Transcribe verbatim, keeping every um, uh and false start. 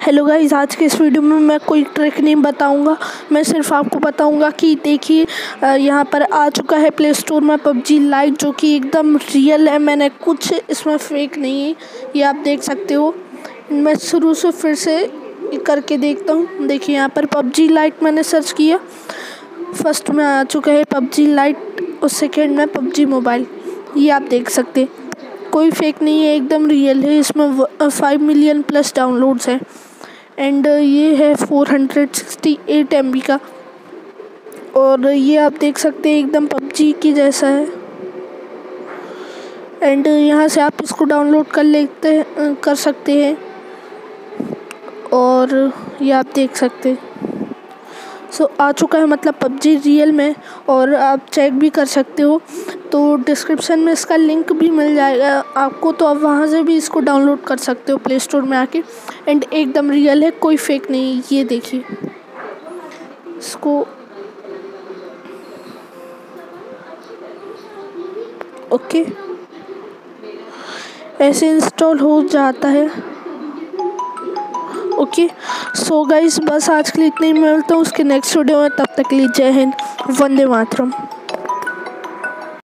Hello guys, आज के इस वीडियो में मैं कोई ट्रिक नहीं बताऊंगा। मैं सिर्फ आपको बताऊंगा कि देखिए यहाँ पर आ चुका है प्ले स्टोर में पबजी लाइट, जो कि एकदम रियल है। मैंने कुछ इसमें फेक नहीं है, ये आप देख सकते हो। मैं शुरू से फिर से करके देखता हूँ। देखिए यहाँ पर पबजी लाइट मैंने सर्च किया, फर्स्ट में आ चुका है पबजी लाइट और सेकेंड में पबजी मोबाइल। ये आप देख सकते हैं, कोई फेक नहीं है, एकदम रियल है। इसमें फाइव मिलियन प्लस डाउनलोड्स हैं एंड ये है four hundred sixty eight M B का। और ये आप देख सकते हैं एकदम पबजी की जैसा है। एंड यहाँ से आप इसको डाउनलोड कर लेते कर सकते हैं और ये आप देख सकते हैं। सो so, आ चुका है, मतलब पबजी रियल में, और आप चेक भी कर सकते हो। तो डिस्क्रिप्शन में इसका लिंक भी मिल जाएगा आपको, तो आप वहाँ से भी इसको डाउनलोड कर सकते हो प्ले स्टोर में आके। एंड एकदम रियल है, कोई फेक नहीं। ये देखिए इसको, ओके ऐसे इंस्टॉल हो जाता है। ओके सो गाइस, बस आज के लिए इतना ही। मिलता हूँ उसके नेक्स्ट वीडियो में, तब तक के लिए जय हिंद, वंदे मातरम।